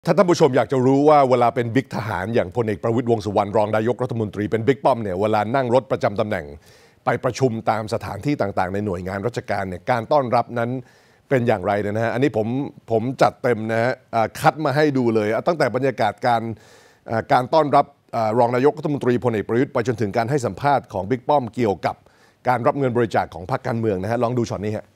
ถ้าท่านผู้ชมอยากจะรู้ว่าเวลาเป็นบิ๊กทหารอย่างพลเอกประวิตรวงษ์สุวรรณรองนายกรัฐมนตรีเป็นบิ๊กป้อมเนี่ยเวลานั่งรถประจำตำแหน่งไปประชุมตามสถานที่ต่างๆในหน่วยงานราชการเนี่ยการต้อนรับนั้นเป็นอย่างไรนะฮะอันนี้ผมจัดเต็มนะฮะคัดมาให้ดูเลยตั้งแต่บรรยากาศการต้อนรับรองนายกรัฐมนตรีพลเอกประวิตรไปจนถึงการให้สัมภาษณ์ของบิ๊กป้อมเกี่ยวกับการรับเงินบริจาคของพรรคการเมืองนะฮะลองดูช็อตนี้ฮะ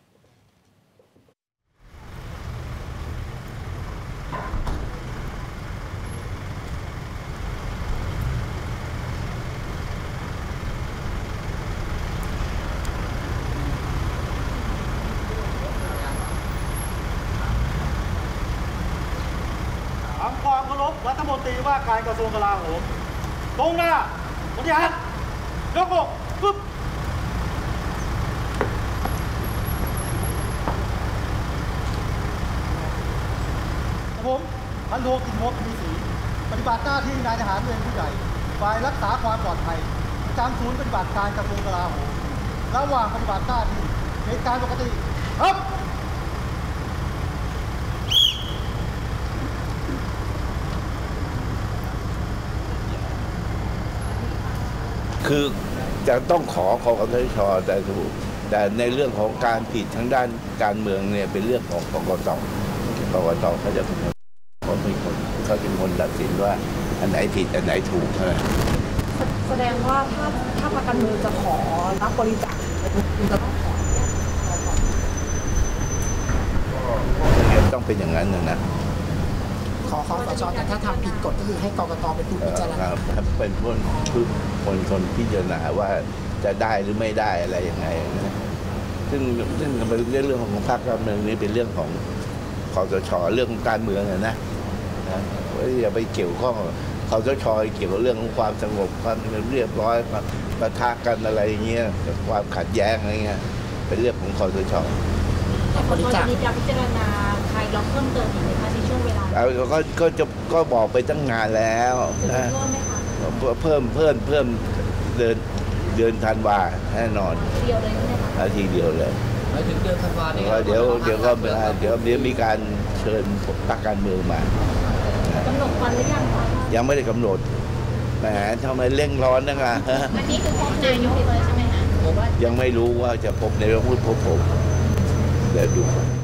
ทำความเคารพรัฐมนตรีว่าการกระทรวงกลาโหมตรงหน้าปฏิหัตยกอกปึ๊บผมพันโทกิติมพมีศรีปฏิบัติหน้าที่นายทหารเวรผู้ใหญ่ฝ่ายรักษาความปลอดภัยประจำศูนย์ปฏิบัติการกระทรวงกลาโหมระหว่างปฏิบัติหน้าที่เหตุการณ์ปกติครับคือจะต้องขอคสช.แต่ในเรื่องของการผิดทางด้านการเมืองเนี่ยเป็นเรื่องของกกต.เขาจะเป็นเขาเป็นคนตัดสินว่าอันไหนผิดอันไหนถูกนะแสดงว่าถ้าพรรคการเมืองจะขอรับบริจาคคุณจะต้องขอต้องเป็นอย่างนั้นนะขอสช.แต่ถ้าทำผิดกฎก็คือให้กกต.เป็นผู้พิจารณาเป็นคนพิจารณาว่าจะได้หรือไม่ได้อะไรยังไงนะซึ่งเป็นเรื่องของพรรคการเมืองนี้เป็นเรื่องของคสช.เรื่องของการเมืองนะอย่าไปเกี่ยวข้องคสช.เกี่ยวกับเรื่องของความสงบความเรียบร้อยปะทะกันอะไรอย่างเงี้ยความขัดแย้งอะไรเงี้ยเป็นเรื่องของคสช. บริจาคมีการพิจารณาใครล็อกเพิ่มเติมอีกไหมคะในช่วงเวลาก็บอกไปตั้งงานแล้วนะเพิ่มเดือนธันวาแน่นอนเดียวเลยใช่ไหมคะทีเดียวเลยไปถึงเดือนธันวาเนี่ยเดี๋ยวมีการเชิญพรรคการเมืองมากำหนดวันหรือยังคะยังไม่ได้กำหนดแหมทำไมเร่งร้อนนักอันนี้คือพบนายกเลยใช่ไหมคะยังไม่รู้ว่าจะพบนายกหรือพบผมเดี๋ยวดู